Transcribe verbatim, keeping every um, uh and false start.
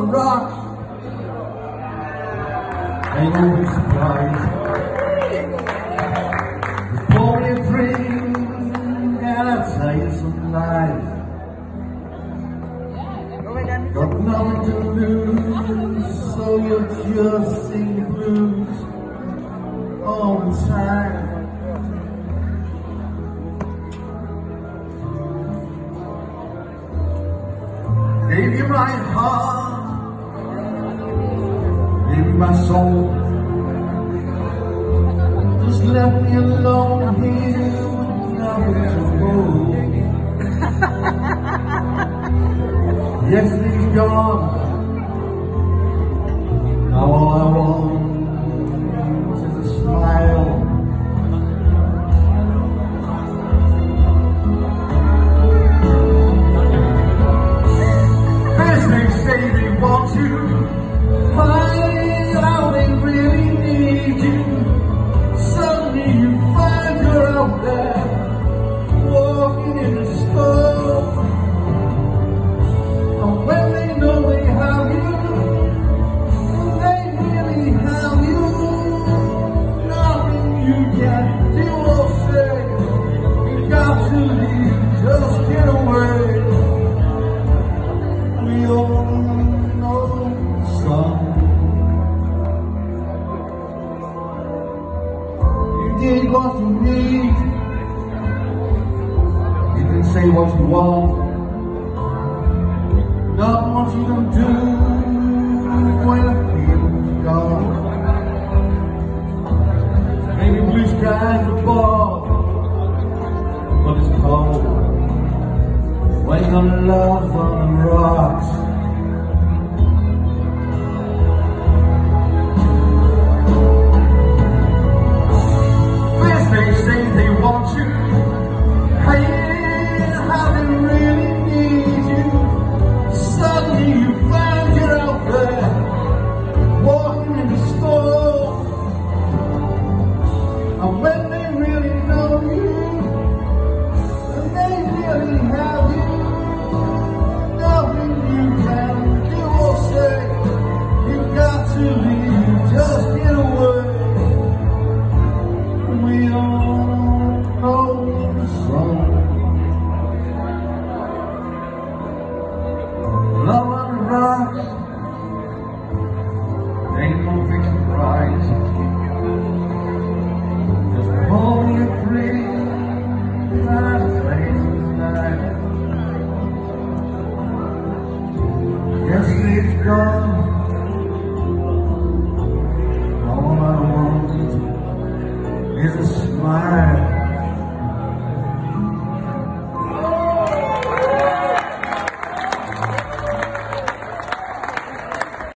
the rocks. Ain't no big surprise. Just pour me a drink and I'll tell you some lies. Got nothing to lose, so you'll just sing the blues all the time. Gave you my heart, gave you my soul. Just left me alone here, nothing to hold. Yesterday's gone, now all I want is a smile. First they say they want you, find out they really need you. Suddenly you find you're out there, walking in the store. And when they know they have you, they really have you. Nothing you can do or say, you got to leave, just get away. We all know the song. You did what you need, you can say what you want. Not what you can do when the feeling's gone. Maybe blue skies are bored, but it's cold. Waiting on love on the rocks. First they say they want you, hey, how they really need you. Suddenly you find you're out there, walking in the store. And when they really know you, and they really have you, nothing you can do or say, you got to leave, just get away. We all know the song. Love on the rocks, ain't no fixing prize.